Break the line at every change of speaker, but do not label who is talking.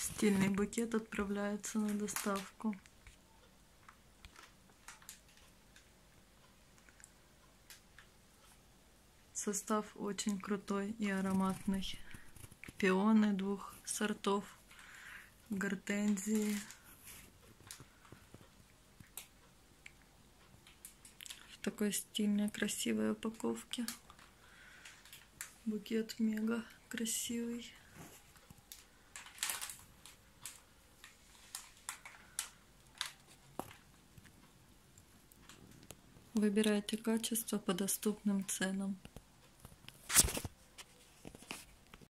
Стильный букет отправляется на доставку. Состав очень крутой и ароматный. Пионы 2 сортов, гортензии. В такой стильной, красивой упаковке. Букет мега красивый. Выбирайте качество по доступным ценам.